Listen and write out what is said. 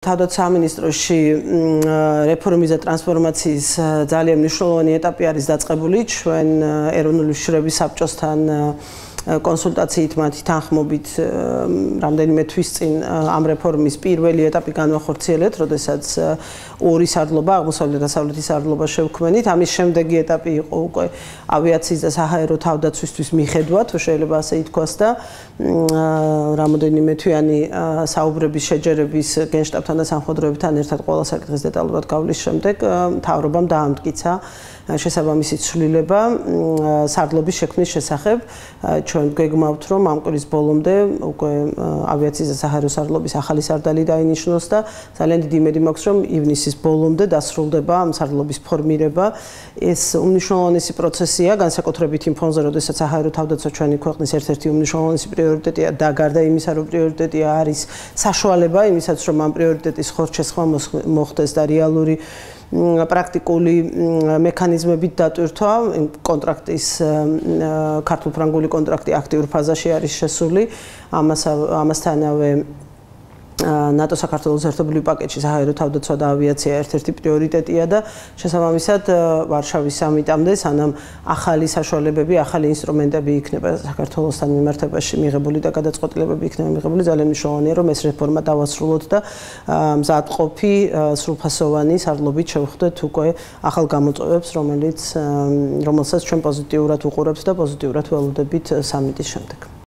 თავდაცვის სამინისტროში რეფორმის და ტრანსფორმაციის ძალიან მნიშვნელოვანი ეტაპი არის დაწყებული ჩვენ ეროვნული უშიშროების საბჭოსთან კონსულტაციით მათი თანხმობით რამდენიმე თვის წინ ამ რეფორმის პირველი ეტაპი განვახორციელეთ, როდესაც ორი სარდლობა, აღმოსავლეთ და დასავლეთის სარდლობა შევქმნით. ამის შემდეგი ეტაპი იყო უკვე ავიაციის და საჰაერო თავდაცვისთვის მიხედვად, შეიძლება ასე ითქვას და რამოდენიმე თვიანი საუბრების შეჯერების გენშტაბთან და სამხედროებთან ერთად ყველა საკითხის დეტალურად გავლის შემდეგ მთავრობამ დაამტკიცა შესაბამისი ცვლილება სარდლობის შექმნის შესახებ. ჩვენ გვეგმავთ, რომ ამ კვირის ბოლომდე უკვე ავიაციის და საჰაერო სარდლობის ახალი სარდალი დაინიშნოს და ძალიან დიდი იმედი მაქვს, რომ ივნისის ბოლომდე დასრულდება ამ სარდლობის ფორმირება. ეს უმნიშვნელოვანესი პროცესია, განსაკუთრებით იმ ფონზე, როდესაც საჰაერო თავდაცვა ჩვენი ქვეყნის ერთ-ერთი უმნიშვნელოვანესი პრიორიტეტია და გარდა იმისა, რომ პრიორიტეტია არის საშუალება იმისაც, რომ ამ პრიორიტეტის ხორჩესხმა მოხდეს და რეალური პრაქტიკული მექანიზმებით დატვირთვა კონტრაქტის ქართულ-ფრანგული კონტრაქტი აქტიურ ფაზაში არის შესული ამასთანავე ნატო საქართველოს ერთობლივ პაკეტში საჰაერო თავდაცვა და ავიაცია ერთ-ერთი პრიორიტეტია და შესაბამისად ვარშავის სამიტამდე სანამ ახალი საშუალებები, ახალი ინსტრუმენტები იქნება საქართველოსთან მიმართებაში მიღებული და გადაწყვეტილებები იქნება მიღებული, ძალიან მნიშვნელოვანია რომ ეს რეფორმა დავასრულოთ და მზადყოფი სრულფასოვანი სარდლობით შევხვდეთ უკვე ახალ გამოწვევებს, რომელსაც ჩვენ პოზიტიურად უყურებთ და პოზიტიურად ველოდებით სამიტის შემდეგ.